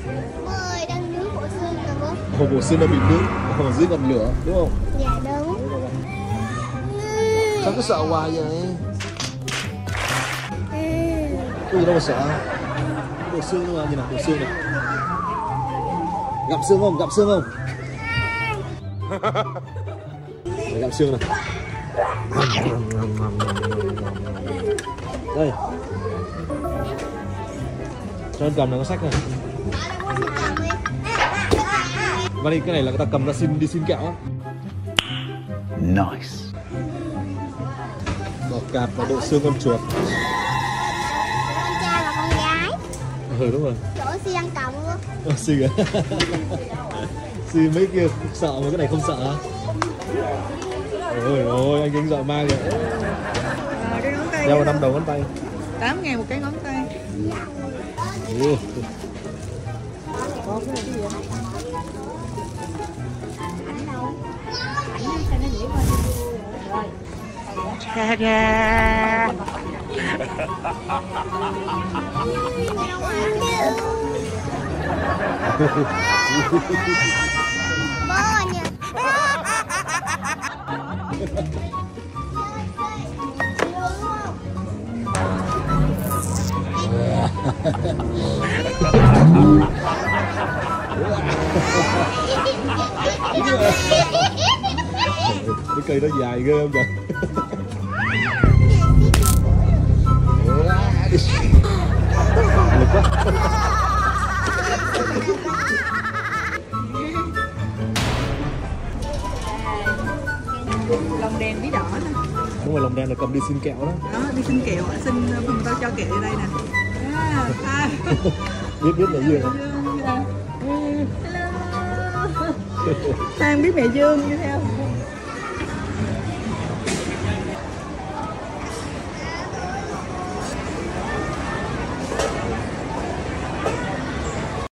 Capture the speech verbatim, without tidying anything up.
Ơi, đang nướng bộ xương rồi bố. Ồ, bộ xương đang bị nướng ở dưới ngọn lửa đúng không? Dạ đúng. Sao cứ sợ hoài vậy? Ừ. Cái gì đâu mà sợ? Bộ xương mà, nhìn nào, bộ xương này. Gặm xương không? Gặm xương không? Để gặm xương này. Đây. Cho anh cầm này, có sách này. Và đi, cái này là người ta cầm ra xin đi xin kẹo á. Nice. Bò cạp và bộ xương con chuột. Con trai và con gái. Ừ đúng rồi. Chỗ Si ăn còng luôn. Si à? Si mấy kia sợ mà cái này không sợ hả? Ôi ôi, anh Kinh sợ ma kìa. À, cái ngón tay Đeo vào năm đầu ngón tay. tám ngàn một cái ngón tay. Ừ. Có cái gì vậy? Ga ga. Bố nha. Cái cây nó dài ghê không trời. Lực quá. Lồng đèn bí đỏ nè. Đúng rồi, lồng đèn là cầm đi xin kẹo đó. Đó, đi xin kẹo, xin mình tao cho kẹo ở đây nè. À, à. Biết biết là Dương. Hello. Sang biết mẹ Dương như theo.